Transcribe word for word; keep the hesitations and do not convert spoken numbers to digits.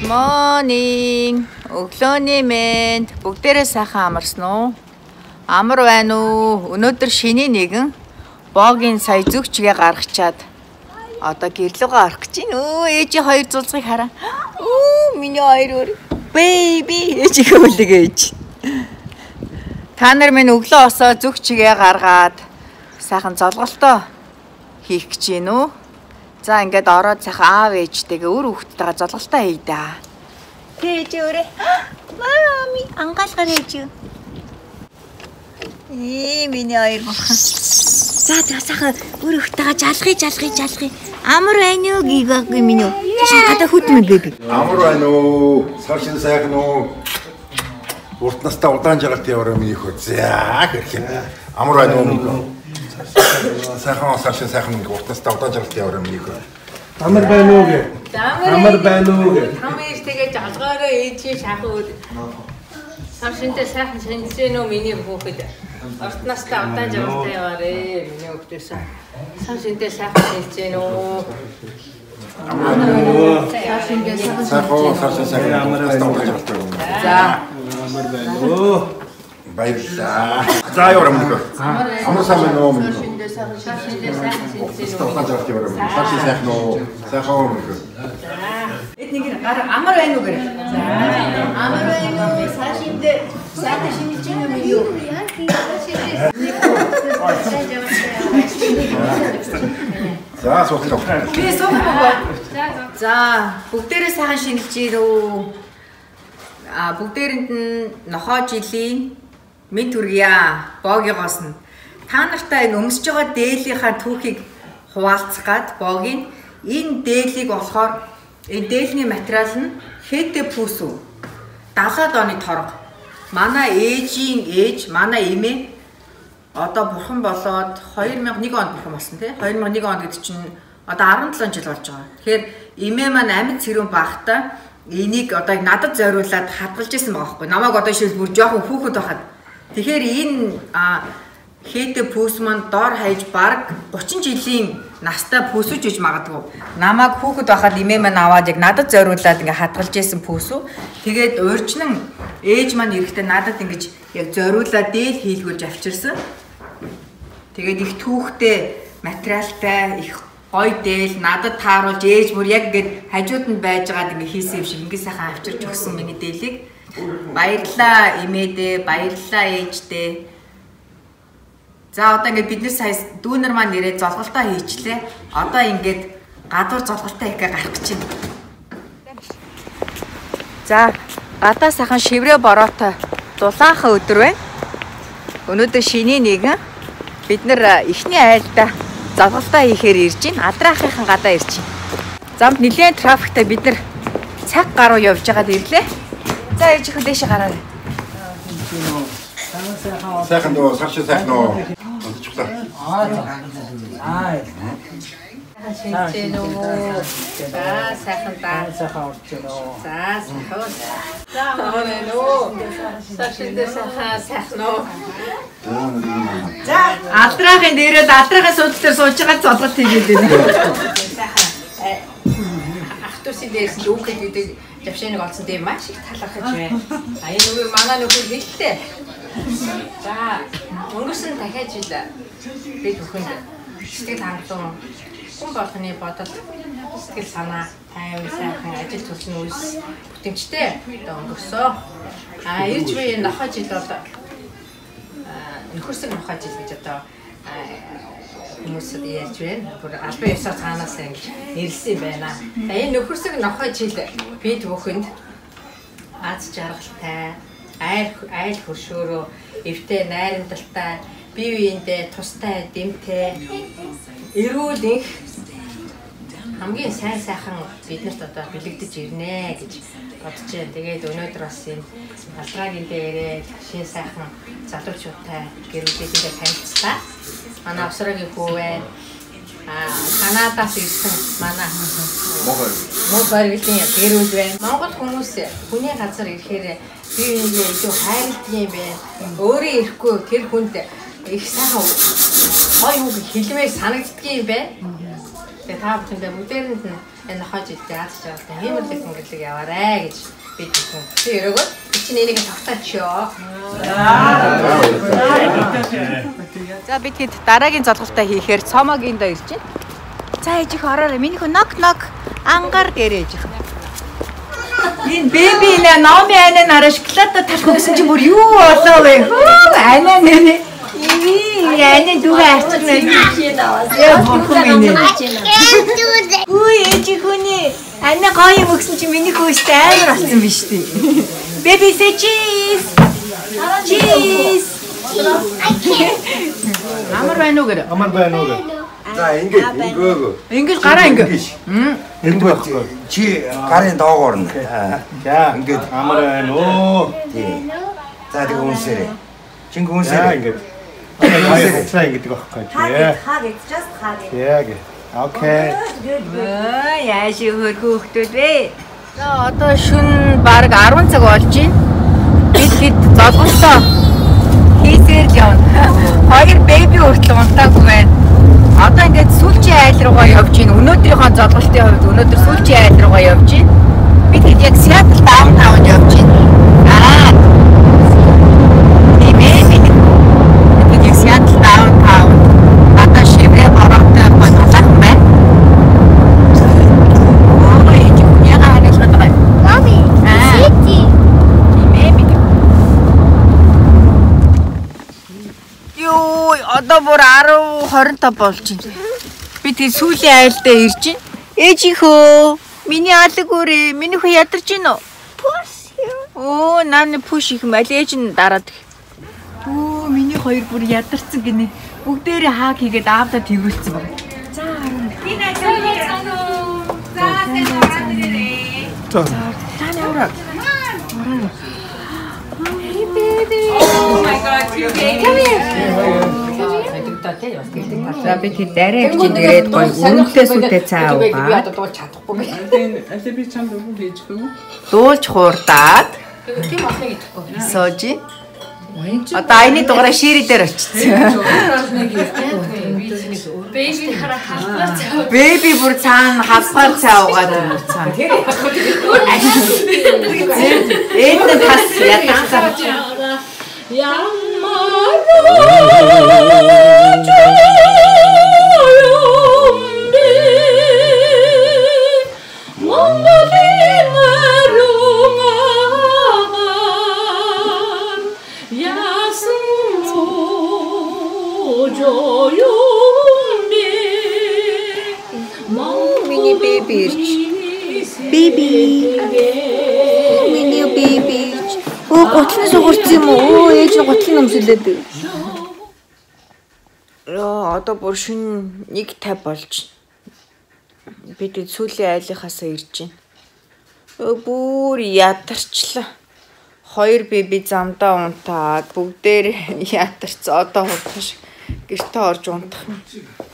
Morning. Өглөөний мэнд бүгдээрээ сайхан амарсан уу? Амар байна уу? Өнөөдөр шиний нэгэн богийн сая зүгчгээ гаргачаад одоо гэрлүүгээ орох гэж байна. Өө ээжийн хоёр зулцгийг хараа. Оо миний хоёр өөр. Baby ээжигээ үлэгээч. Та нар минь өглөө осоо зүгчгээ гаргаад сайхан золголтоо хийх гэж байна уу? За ингээд ороод сайхан аав ээжтэйгээ өр хүүхдтэйгээ золголтоо хий да. Ээж өрөө. Мами ангаалгаар ээж. Ээ миний хоёр бурхан. За за сайхан өр хүүхдтэйгээ жалгыг жалгыг жалгыг. Амар байна уу гигээг миний. Чи гадаа хөтмөн бэби. Амар байна уу? Саршин сайхан уу? Урт настаа удаан жаргалт яваараа миний хөө. За гэх юм. Амар байна уу? Сайхан саршин сайхан урт настаа удаан жаргалт яваараа миний хөө. Амар байна уу гэ? Амар байна уу гэ? Хамээс тэгээ жалгаараа ээжийн шахуу. Саршинтэй сайхан шинжсэн үү миний хүүхэд. Урт настаа удаан жаргалт яваарэ миний хүүхдээс. Саршинтэй сайхан шинжсэн үү? Саршинтэй сайхан саршин сайхан амар байна. За Амар байна уу? Баярлалаа. За яваа юм дөө. Амар сайн байна уу? Саршинтэй сайхан шинжсэн үү? Удаан жаргалт яваараа. Саршин сайхан уу? Сайхан уу? эд нэг гар амар байна уу гэрэ. За амар байна уу? Саршинтэй сайхан шинжсэн үү миний юу? За суух. Би суухгүй. За бүгдээрээ сайхан шинэлж ирүү. А бүгдээрэнд нь нохоо жилийн мэд хүргье. Боогоос нь та нартай энэ өмсөж байгаа дээлийнхаа түүхийг хуваалцах гад богийн энэ дээлийг болохоор энэ дээлний материал нь хэдэ пүүсүү далаад оны торго. Манай ээжийн ээж, манай эмээ одоо бурхан болоод хоёр мянга нэг онд бурхан болсон тий. хоёр мянга нэг онд гэдэг чинь одоо арван долоон жил болж байгаа. Тэгэхээр эмээ маань амьд цэрүүн баахта энийг одоо надад зориулаад хадгалж исэн байгаа байхгүй. Намайг одоо шил бүр жоохон хүүхэд байхад. Тэгэхээр энэ хээдэ пүүс маань доор хаяж баг гучин жилийн настай пүүсүүж иж магадгүй. Намайг хүүхэд байхад эмээ маань аваад яг надад зориулаад ингээ хадгалж исэн пүүсүү. Тэгээд уурчнан ээж маань эрэхтээ надад ингэж яг зориулаад дээл хийлгүүлж авчирсан. Тэгээд их түүхтэй материалтай их гой дээл надад тааруулж ээж бүр яг ингээд хажууд нь байж байгаад ингээ хийсэн юм шиг ингээ сайхан авчирч өгсөн миний дээлийг. Баярлалаа эмээдээ, баярлалаа ээждээ. За одоо ингээд бид нар сая дүүнер маань нэрээ золголтоо хийчлээ. Одоо ингээд гадуур золголтоо хийх гээ гарах гэж байна. За гадаа сайхан шиврээ бороотой дулаахан өдөр байна. Өнөөдөр шиний нэгэн бид нар эхний айлдаа золголтоо хийхээр ирж байна. Адраахынхан гадаа ирж байна. Замд нэлээд трафиктай бид нар цаг гаруй явж байгаад ирлээ. За ээж их дэше гараарай. Сайхан дөө саршин сайхан уу? Онцчлаа. Аа. шинжсэн үү? За сайхан да. Сайхан урч нөө. За сайхан. За орно уу? Саршинтэй сайхан сайхан уу? За алдрахын дээрээ алдрахын суудлын дээр сууж байгаа золголт хийгээд байна. Сайхан. Ах дүүсийн дээрс дүүхэд гэдэг завшааныг олсон дээр маш их талархаж байна. А энэ үгүй манай нөхөр хэллээ. За өнгөрсөн дахиад жил би бүхэнд сэтгэл хангалуун хүн болгоны бодол сэтгэл санаа тайван сайхан ажил төлсөн үйлс бүтэмжтэй өнгөрсөн. А ирж буй нохоо жил бол нөхөрсөн нохоо жил гэж одоо хүмүүсд ярьж байна. Бүр албан ёсоор цаанаас ингэж нэрлсэн юм байна. За энэ нөхөрсөн нохоо жил бид бүхэнд аз жаргалтай айл айл хөршөөрөө эвтэй найрамдалтай бие биендээ тустай дэмтэй эрүүл их хамгийн сайн сайхан биднэрт одоо бэлэгдэж ирнэ гэж бодож байна. Тэгээд өнөөдөр бас энэ алдраагийн дээрээ шин сайхан залуучуудтай гэр бүлээдээ танилцлаа. Манай авсрагийн хүү байна. Аа Канадаас ирсэн манай мөн барилгын гэр бүл байна. Монгол хүмүүс хүний газар ирэхээр бие биендээ илүү хайрлдаг юм байна. Өөрөө ирэхгүй тэр хүнд их сайхан гоё үг хэлмээр санагддаг юм байна. Тэгээ та бүхэндээ бүгдээрэнд нь энэ нохой жилд яаж чагатай хиймэрлэг тэмдэглэг яваарэ гэж би хэлсэн. Чи өрөөгөө чинь энийг тогтоочё. За бид хэд дараагийн золголтоо хийхээр цомогийн доо ирж байна. За ээж их ороорой. Миний хөө нок нок ангар гэрэж. Энэ беби нэ номи анаа нараа шоколад талх өгсөн чи бүр юу болоо вэ? Анаа нэ. Ии яна дуга арчна. Яа бурхан минь. Үй ээж хүний анаа гоё юм өгсөн чи миний хөөстэй амар болсон биз дээ. Baby say cheese. Cheese. Амар байна уу гэрэ? Амар байна уу? За ингэж ингээгөө. Ингэж гараа ингэ. Ингэж Чи гарын доогоор нь. За ингэж амар байна уу? Тий. За тэг үнсээрээ. Чинг За үнсээрээ. ингэж. Хаяа гэдэг байхгүй чи. Хаг it's just hag. Яг. Окей. Аа яаш хөргөө хөлтүүд вэ? За одоо шүн баг арван цаг болж байна. Бид хэд золголтоо хийсээр л явна. Хоёр беби хүртэл унтаагүй байна. Одоо ингээд сүүлчийн айл руугаа явж байна. Өнөөдрийнхөө золголтын хувьд өнөөдөр сүүлчийн айл руугаа явж байна. Бид хэд яг Seattle downtown явж байна. Аа. Беби. Бид яг Seattle downtown. Одоо шиврээ бороотой болуулах байна. Одоо бүр арав хорин тав болж байна. Би тэг сүүлийн айлдаа ирж байна. Ээжийнхөө миний алаг өрөө, миний хөө ядарч гин үү? Push. Оо, нааны push их мал ээж нь дараад. Оо, миний хоёр бүр ядарсан гинэ. Бүгдээрээ хааг хийгээд аавда тэргүүлсэн баг. За, харин. Би найзаа. За, тэнд ороод ирээ. За. Таны авраа. Oh my god, you baby. Come here. За би тэр дараа авчиж ирээд гоё үнэтэй сүтээ цаа аваа. Дуулж чадахгүй. Аль би чамд өгөх гэж гэнэ. Дуулж хуурдаад Тийм болохыг идэхгүй. сууж. Одоо айны дугаараа шири дээр очсон. Baby хараа халбар цаа. Беби бүр цаана хавхаар цаа угаад бүр цаана. Энд нь тас ятгацаа. Миний беби. Беби. Миний беби. Оо готлын сугарч юм уу? Ээж нь готлын өмсөлөөд. Яа, одоо бүр шин нэг тавь болж. Бид сүүлийн айлынхаасаа ирж байна. Өө бүр ядарчлаа. Хоёр беби замдаа унтаад бүгдээр ядарч одоо хутгаш гэртээ орж унтах.